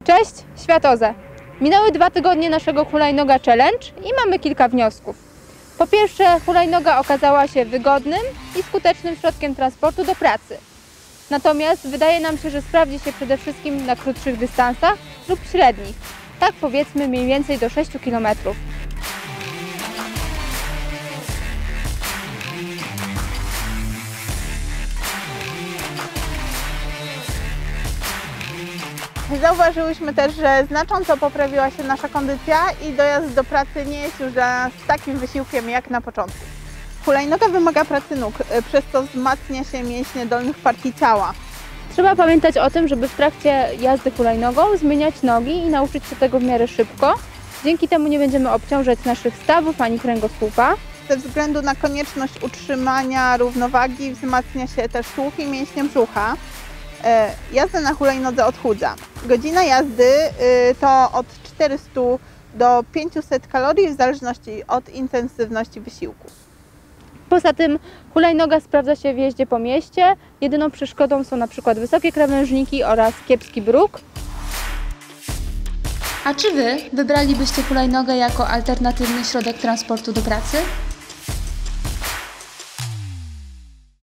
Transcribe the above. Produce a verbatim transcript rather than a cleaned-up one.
Cześć, Światoze! Minęły dwa tygodnie naszego hulajnoga challenge i mamy kilka wniosków. Po pierwsze, hulajnoga okazała się wygodnym i skutecznym środkiem transportu do pracy. Natomiast wydaje nam się, że sprawdzi się przede wszystkim na krótszych dystansach lub średnich, tak powiedzmy mniej więcej do sześciu kilometrów. Zauważyłyśmy też, że znacząco poprawiła się nasza kondycja i dojazd do pracy nie jest już dla nas takim wysiłkiem jak na początku. Hulajnoga wymaga pracy nóg, przez co wzmacnia się mięśnie dolnych partii ciała. Trzeba pamiętać o tym, żeby w trakcie jazdy hulajnogą zmieniać nogi i nauczyć się tego w miarę szybko. Dzięki temu nie będziemy obciążać naszych stawów ani kręgosłupa. Ze względu na konieczność utrzymania równowagi wzmacnia się też tułów i mięśnie brzucha. Jazda na hulajnodze odchudza. Godzina jazdy to od czterystu do pięciuset kalorii w zależności od intensywności wysiłku. Poza tym hulajnoga sprawdza się w jeździe po mieście. Jedyną przeszkodą są na przykład wysokie krawężniki oraz kiepski bruk. A czy Wy wybralibyście hulajnogę jako alternatywny środek transportu do pracy?